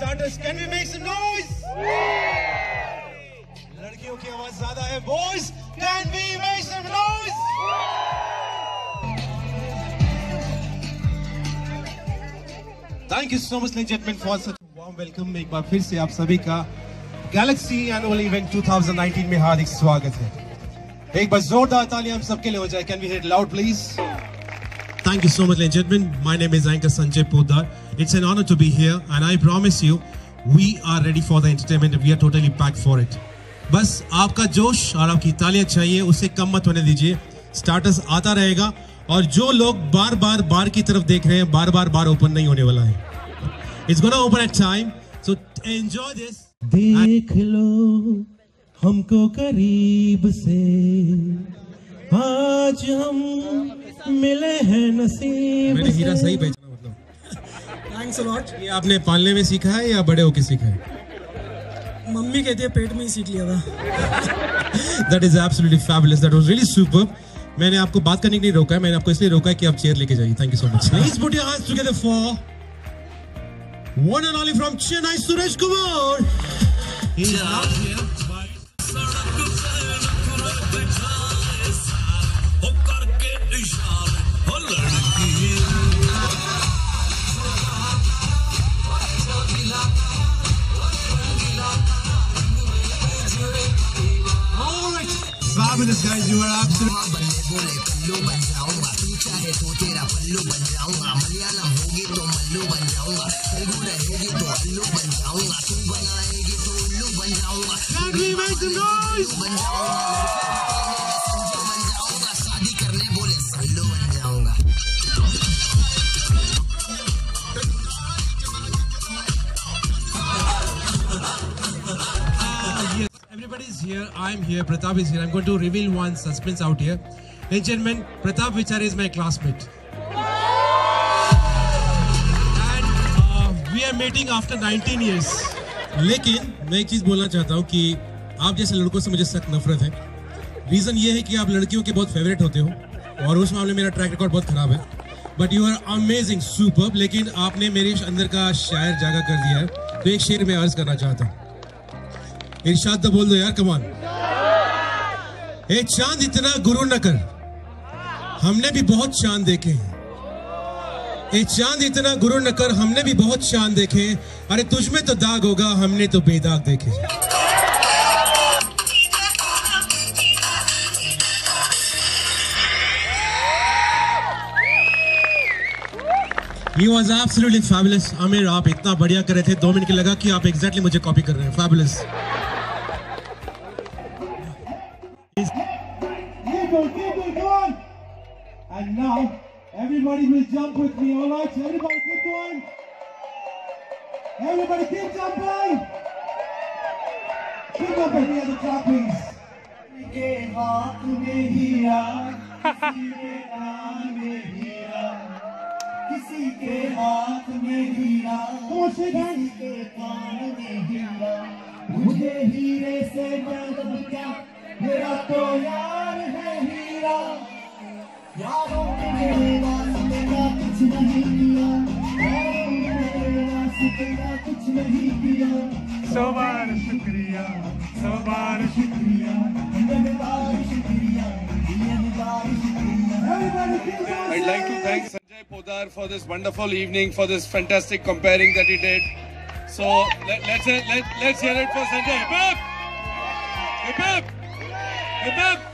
starters, can we make some noise? लड़कियों की आवाज ज़्यादा है, boys, can we make some noise? Thank you so much, ladies and gentlemen, for such a warm welcome. एक बार फिर से आप सभी का Galaxy Annual Event 2019 में हार्दिक स्वागत है. एक बार जोरदार तालियां हम सबके लिए हो जाए. Can we hear it loud, please? Thank you so much, ladies and gentlemen. My name is Anchor SANJAY POTDAR. It's an honor to be here, and I promise you, we are ready for the entertainment. We are totally packed for it. बस आपका जोश और आपकी तालियां चाहिए, उसे कम मत होने दीजिए. स्टार्टर्स आता रहेगा, और जो लोग बार बार बार की तरफ देख रहे हैं, बार बार बार ओपन नहीं होने वाला है. It's gonna open at time, so enjoy this. देख लो हमको करीब से, आज हम मिले हैं नसीब. मैंने हीरा सही पहचाना, मतलब. Thanks a lot. ये आपने पालने में सीखा है या बड़े होके सीखा है? मम्मी कहती है पेट में ही सीख लिया था. That is absolutely fabulous. That was really superb. मैंने आपको बात करने के लिए रोका है, मैंने आपको इसलिए रोका है कि आप चेयर लेके जाइए. Thank you so much. Please put your hands together for one and only from Chennai, Suresh Kumar. He is not here, but all right, fabulous guys, you are absolutely. Can we make some noise? Yes, everybody's here. I'm here. Pratap is here. I'm going to reveal one suspense out here. Ladies and gentlemen, Pratap Vichare is my classmate. And we are meeting after 19 years. लेकिन मैं एक चीज बोलना चाहता हूँ कि आप जैसे लड़कों से मुझे सख्त नफरत है. रीजन ये है कि आप लड़कियों के बहुत फेवरेट होते हो, और उस मामले में मेरा ट्रैक रिकॉर्ड बहुत खराब है. But you are amazing, superb. लेकिन आपने मेरे अंदर का शायर जागा कर दिया है. तो एक शेर में अर्ज करना चाहता हूँ. इरशाद तो बोल दो यार, कमान. ए चांद इतना गुरूर न कर, हमने भी बहुत चांद देखे हैं. ए चांद इतना गुरूर न कर, हमने भी बहुत चांद देखे. अरे तुझ में तो दाग होगा, हमने तो बेदाग देखे. He was absolutely fabulous. Aamir, आप इतना बढ़िया कर रहे थे, 2 मिनट के लगा कि आप exactly मुझे कॉपी कर रहे हैं. Fabulous. Keep going. And now everybody will jump with me, all right? Everybody keep going. Everybody keep jumping. Keep up any other clappings. के हाथ में हीरा, किसी के कान में हीरा, किसी के हाथ में हीरा, किसी के कान में हीरा. मुझे हीरे से मतलब क्या, मेरा तो यार है हीरा. यारों ने मेरे वास्ते का कुछ नहीं किया, यारों ने मेरे वास्ते का कुछ नहीं किया. सौ बार शुक्रिया, सौ बार शुक्रिया, धन्यवाद शुक्रिया, धन्यवाद शुक्रिया. I'd like to thank Sanjay Podar for this wonderful evening, for this fantastic comparing that he did. So let's hear it for Sanjay. Hip hip! Hip hip! Hip hip!